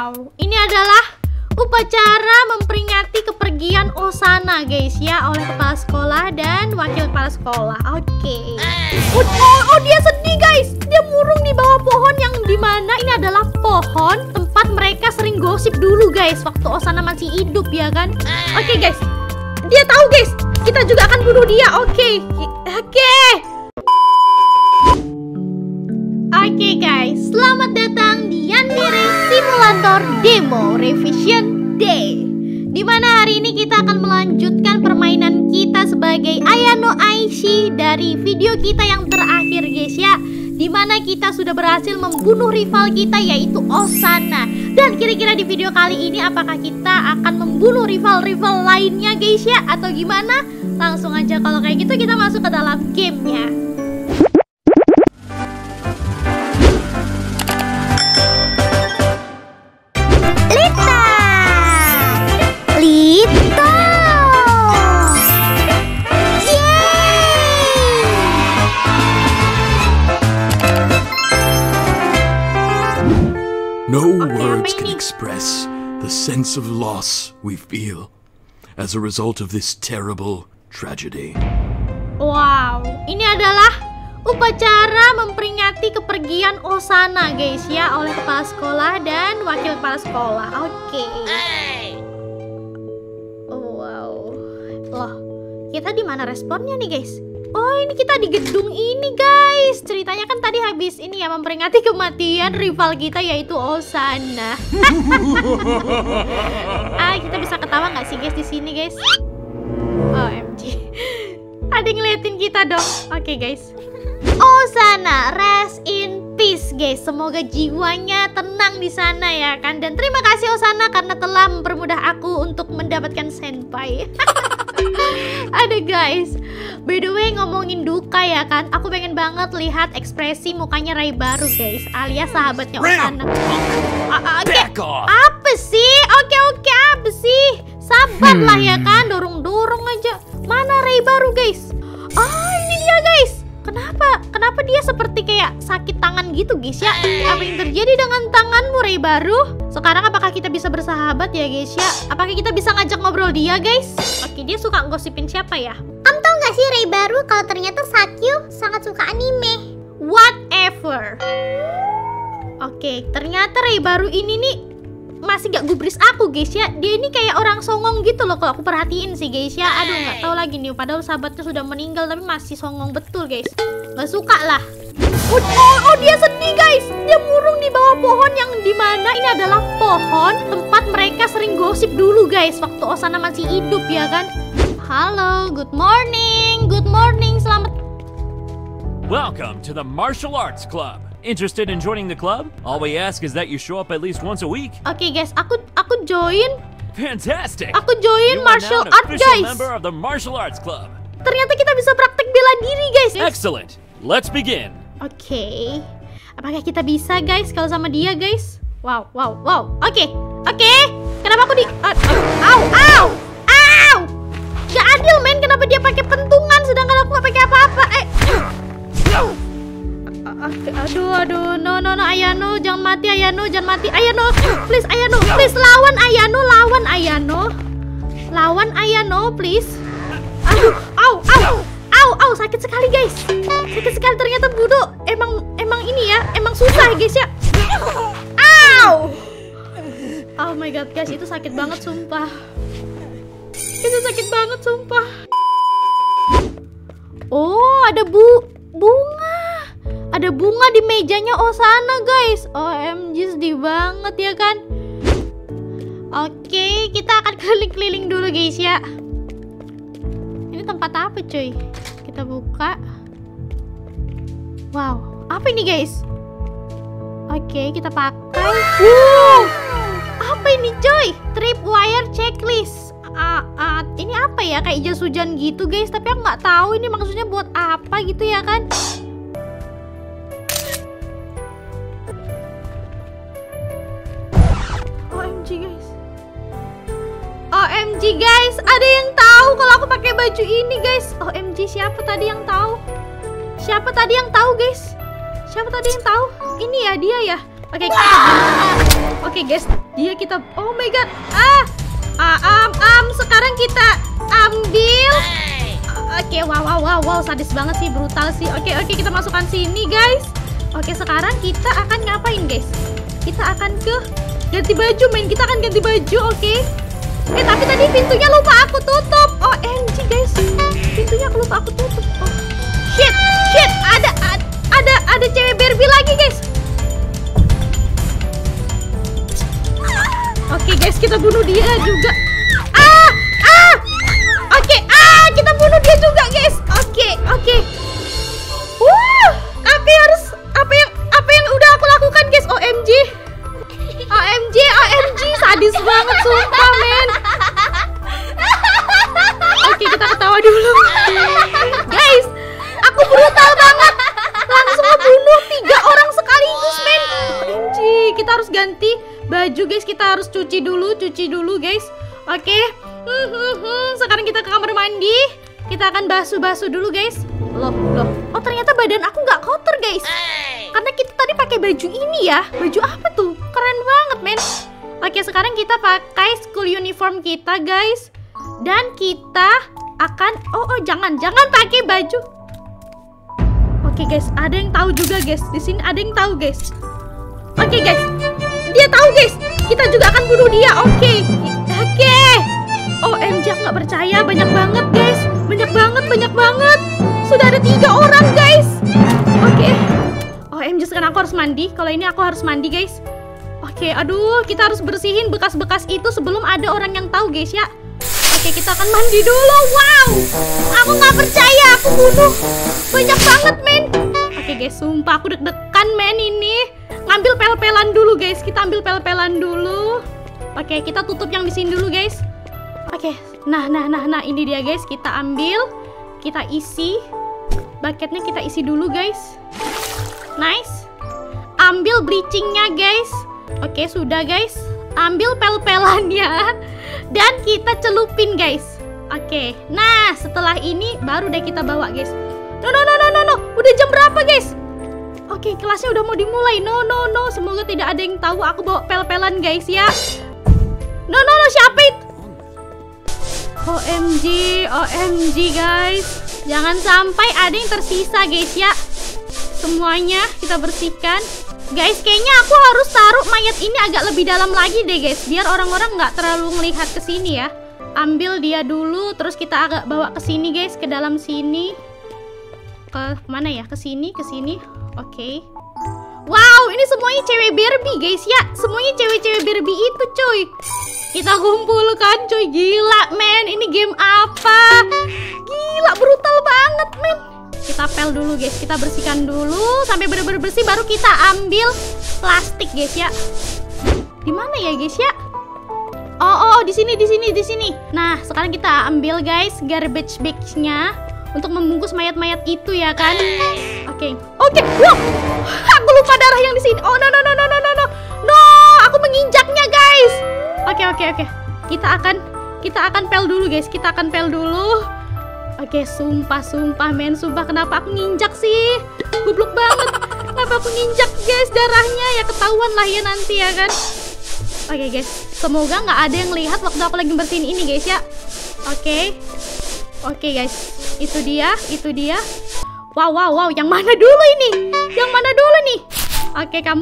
Wow, ini adalah upacara memperingati kepergian Osana guys ya, oleh kepala sekolah dan wakil kepala sekolah. Oke. Oh, dia sedih guys. Dia murung di bawah pohon yang dimana ini adalah pohon tempat mereka sering gosip dulu guys, waktu Osana masih hidup ya kan. Oke guys, dia tahu guys, kita juga akan bunuh dia. Oke. Oke guys, selamat datang di Yandere Simulator Demo Revision Day, dimana hari ini kita akan melanjutkan permainan kita sebagai Ayano Aishi dari video kita yang terakhir guys ya, dimana kita sudah berhasil membunuh rival kita yaitu Osana. Dan kira-kira di video kali ini apakah kita akan membunuh rival-rival lainnya guys ya, atau gimana? Langsung aja kalau kayak gitu kita masuk ke dalam gamenya. No words can express the sense of loss we feel as a result of this terrible tragedy. Wow, ini adalah upacara memperingati kepergian Osana guys ya, oleh kepala sekolah dan wakil kepala sekolah. Oke. Wow. Loh, kita di mana responnya nih guys? Oh, ini kita di gedung ini guys. Ceritanya kan tadi habis ini ya, memperingati kematian rival kita yaitu Osana. Kita bisa ketawa nggak sih guys di sini guys? OMG. Ada yang ngeliatin kita dong. Oke guys. Osana, rest in peace guys. Semoga jiwanya tenang di sana ya kan. Dan terima kasih Osana karena telah mempermudah aku untuk mendapatkan senpai. Ada guys, by the way ngomongin duka ya kan, aku pengen banget lihat ekspresi mukanya Raibaru guys, alias sahabatnya Osana. Apa sih? Oke, apa sih? Sabar lah ya kan, dorong aja. Mana Raibaru guys? Ini dia guys. Kenapa dia seperti kayak sakit tangan gitu guys ya? Apa yang terjadi dengan tanganmu Raibaru? Sekarang apakah kita bisa bersahabat ya guys ya? Apakah kita bisa ngajak ngobrol dia guys? Oke, dia suka gosipin siapa ya? Kamu tau gak sih Raibaru kalau ternyata Sakyu sangat suka anime? Whatever. Oke, ternyata Raibaru ini nih masih gak gubris aku guys ya. Dia ini kayak orang songong gitu loh kalau aku perhatiin sih guys ya. Aduh, gak tahu lagi nih, padahal sahabatnya sudah meninggal tapi masih songong betul guys. Gak suka lah. Oh, dia sedih guys. Dia murung di bawah pohon yang dimana ini adalah pohon tempat mereka sering gosip dulu guys, waktu Osana masih hidup ya kan. Halo, good morning, selamat. Welcome to the Martial Arts Club. Interested in joining the club? All we ask is that you show up at least once a week. Oke guys, aku join. Fantastic. Aku join martial art guys. Member of the Martial Arts Club. Ternyata kita bisa praktek bela diri guys. Excellent. Let's begin. Oke. Apakah kita bisa guys kalau sama dia guys? Wow. Oke. Kenapa aku di Au. Gak adil men, kenapa dia pakai pentungan sedangkan aku gak pakai apa-apa? Aduh, no, Ayano, jangan mati Ayano, please Ayano, please lawan Ayano, please. Aduh, au, sakit sekali guys, ternyata Budo, emang ini ya, emang susah guys ya. Au, oh my god guys, itu sakit banget sumpah. Oh, ada bunga. Ada bunga di mejanya Osana guys. OMG, sedih banget ya kan. Oke, kita akan keliling-keliling dulu guys ya. Ini tempat apa cuy? Kita buka. Wow, apa ini guys? Oke, kita pakai. Apa ini coy? Tripwire checklist. Ini apa ya? Kayak jas hujan gitu guys, tapi aku nggak tahu ini maksudnya buat apa gitu ya kan. OMG guys, ada yang tahu kalau aku pakai baju ini guys. OMG, siapa tadi yang tahu guys? Ini ya dia ya. Oke guys, dia kita, oh my god, sekarang kita ambil. Oke, wow, sadis banget sih, brutal sih. Oke, kita masukkan sini guys. Oke, sekarang kita akan ngapain guys? Kita akan ke ganti baju, men. Kita akan ganti baju, oke. Tapi tadi pintunya lupa aku tutup. OMG guys, pintunya lupa aku tutup. Oh, shit, ada cewek Barbie lagi guys. Oke guys, kita bunuh dia juga. Kita bunuh dia juga guys. Oke. Apa yang udah aku lakukan guys? OMG, sadis banget sumpah, men. Oke, kita ketawa dulu. Guys, aku brutal banget. Langsung ngebunuh 3 orang sekaligus, men. OMG, kita harus ganti baju guys. Kita harus cuci dulu guys. Oke. Sekarang kita ke kamar mandi. Kita akan basuh dulu guys. Loh. Oh, ternyata badan aku nggak kotor guys. Karena kita tadi pakai baju ini ya. Baju apa tuh? Keren banget, men. Oke, sekarang kita pakai school uniform kita guys. Dan kita akan jangan pakai baju. Oke guys, ada yang tahu juga guys. Di sini ada yang tahu guys. Oke guys, dia tahu guys. Kita juga akan bunuh dia. Oke. OMG, aku nggak percaya, banyak banget guys. Banyak banget. Sudah ada 3 orang guys. Oke. OMG, sekarang aku harus mandi. Kalau ini aku harus mandi guys. Oke, aduh, kita harus bersihin bekas-bekas itu sebelum ada orang yang tahu guys ya. Oke, kita akan mandi dulu. Wow, aku nggak percaya, aku bunuh banyak banget, men. Oke guys, sumpah aku deg-degan, men. Ini ngambil pel-pelan dulu guys. Kita ambil pel-pelan dulu. Oke, kita tutup yang di sini dulu guys. Oke, nah, ini dia guys. Kita ambil, kita isi bucketnya, kita isi dulu guys. Nice. Ambil bleachingnya guys. Oke, sudah guys. Ambil pel-pelannya dan kita celupin guys. Oke, nah setelah ini baru deh kita bawa guys. No. Udah jam berapa guys? Oke, kelasnya udah mau dimulai. No. Semoga tidak ada yang tahu aku bawa pel-pelan guys ya. No, siapa itu? OMG guys. Jangan sampai ada yang tersisa guys ya. Semuanya kita bersihkan. Guys, kayaknya aku harus taruh mayat ini agak lebih dalam lagi deh guys, biar orang-orang nggak terlalu melihat ke sini ya. Ambil dia dulu, terus kita agak bawa ke sini guys, ke dalam sini. Ke mana ya? Ke sini. Oke. Wow, ini semuanya cewek Barbie guys ya. Semuanya cewek-cewek Barbie itu cuy. Kita kumpulkan cuy. Gila men, ini game apa? Gila, brutal banget men. Kita pel dulu guys, kita bersihkan dulu sampai bener-bener bersih, baru kita ambil plastik guys ya. Di mana ya guys ya? Oh, di sini. Nah, sekarang kita ambil guys garbage bags-nya untuk membungkus mayat-mayat itu ya kan. Oke. Wow. Aku lupa darah yang di sini. Oh, no. No, aku menginjaknya guys. Oke. Kita akan pel dulu guys. Oke, sumpah men, kenapa aku nginjak sih? Goblok banget. Kenapa aku nginjak guys, darahnya ya ketahuan lah ya nanti ya kan. Oke guys, semoga nggak ada yang lihat waktu aku lagi bersihin ini guys ya. Oke guys, itu dia. Wow, yang mana dulu ini? Oke, 2, 3.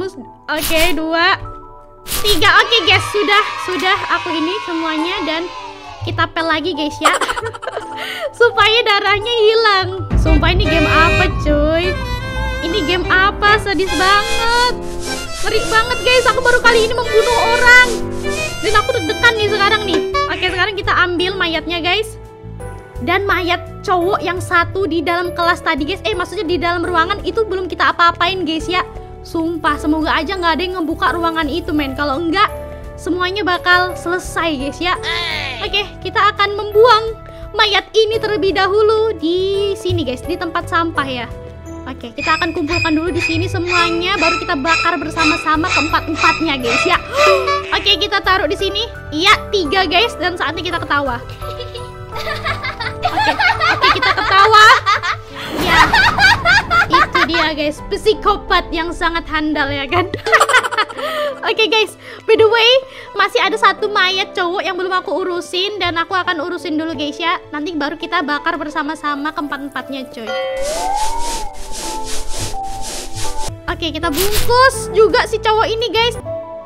Oke guys, sudah aku ini semuanya, dan kita pel lagi guys ya. Supaya darahnya hilang. Sumpah ini game apa cuy? Ini game apa? Sadis banget. Ngeri banget guys, aku baru kali ini membunuh orang. Dan aku deg-degan nih sekarang nih. Oke, sekarang kita ambil mayatnya guys. Dan mayat cowok yang satu di dalam kelas tadi guys, maksudnya di dalam ruangan itu belum kita apa-apain guys ya. Sumpah, semoga aja nggak ada yang ngebuka ruangan itu men. Kalau enggak, semuanya bakal selesai guys ya. Oke, kita akan membuang mayat ini terlebih dahulu di sini guys, di tempat sampah ya. Oke, kita akan kumpulkan dulu di sini semuanya, baru kita bakar bersama-sama keempat-empatnya guys ya. Oke, kita taruh di sini. Iya, 3 guys, dan saatnya kita ketawa. Oke, kita ketawa. Ya, itu dia guys, psikopat yang sangat handal ya kan. Oke guys, by the way, masih ada satu mayat cowok yang belum aku urusin, dan aku akan urusin dulu guys ya. Nanti baru kita bakar bersama-sama keempat-empatnya coy. Oke, kita bungkus juga si cowok ini guys.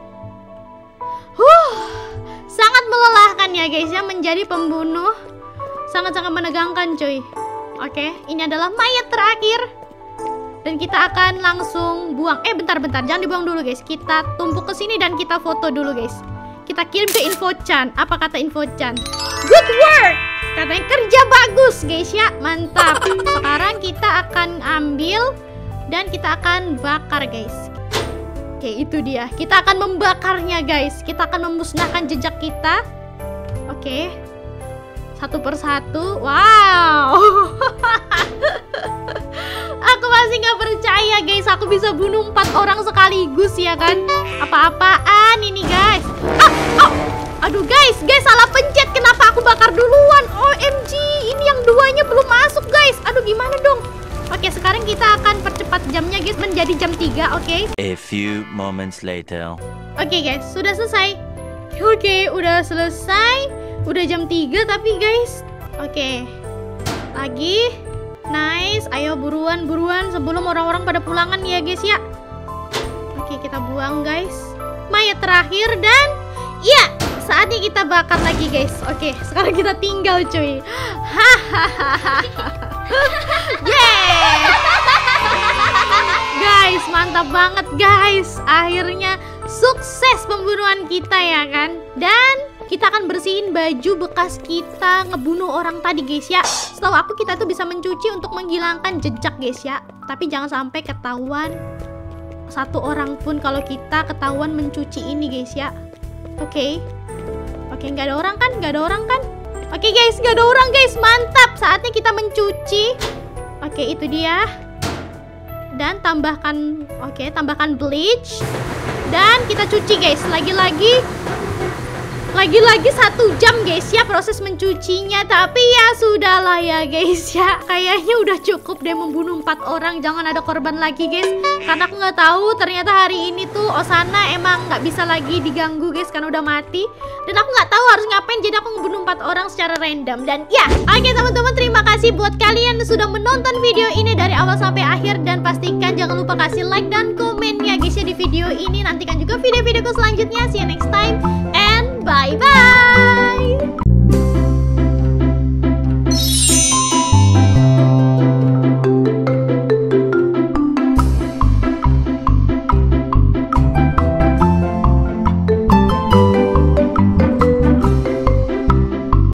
Sangat melelahkan ya guys ya menjadi pembunuh. Sangat-sangat menegangkan cuy. Oke, ini adalah mayat terakhir. Dan kita akan langsung buang. Bentar-bentar, jangan dibuang dulu guys. Kita tumpuk ke sini dan kita foto dulu guys. Kita kirim ke Info-chan. Apa kata Info-chan? Good work! Katanya kerja bagus guys ya. Mantap. Sekarang kita akan ambil dan kita akan bakar guys. Oke, itu dia. Kita akan membakarnya guys. Kita akan memusnahkan jejak kita. Oke. Satu persatu. Wow. Aku masih nggak percaya guys. Aku bisa bunuh 4 orang sekaligus ya kan. Apa-apaan ini guys. Aduh guys salah pencet. Kenapa aku bakar duluan? OMG. Ini yang duanya belum masuk guys. Aduh gimana dong. Oke, sekarang kita akan percepat jamnya guys menjadi jam 3, oke? A few moments later. Oke guys, sudah selesai. Oke, udah selesai. Udah jam 3 tapi guys. Oke. Lagi. Nice, ayo buruan sebelum orang-orang pada pulangan ya guys ya. Oke, kita buang guys. Mayat terakhir dan iya, saatnya kita bakar lagi guys. Oke, sekarang kita tinggal cuy. Hahaha. Yeay. Guys, mantap banget guys. Akhirnya sukses pembunuhan kita ya kan. Dan kita akan bersihin baju bekas kita ngebunuh orang tadi guys ya. Setahu aku kita tuh bisa mencuci untuk menghilangkan jejak guys ya. Tapi jangan sampai ketahuan satu orang pun kalau kita ketahuan mencuci ini guys ya. Oke, nggak ada orang kan? Oke guys, gak ada orang guys, mantap. Saatnya kita mencuci. Oke, itu dia. Dan tambahkan bleach. Dan kita cuci guys, lagi-lagi 1 jam guys ya proses mencucinya. Tapi ya sudahlah ya guys ya. Kayaknya udah cukup deh membunuh 4 orang. Jangan ada korban lagi guys. Karena aku nggak tahu ternyata hari ini tuh Osana emang nggak bisa lagi diganggu guys karena udah mati. Dan aku nggak tahu harus ngapain, jadi aku ngebunuh 4 orang secara random. Dan ya, oke teman-teman, terima kasih buat kalian yang sudah menonton video ini dari awal sampai akhir. Dan pastikan jangan lupa kasih like dan komen ya guys ya di video ini. Nantikan juga video-videoku selanjutnya. See you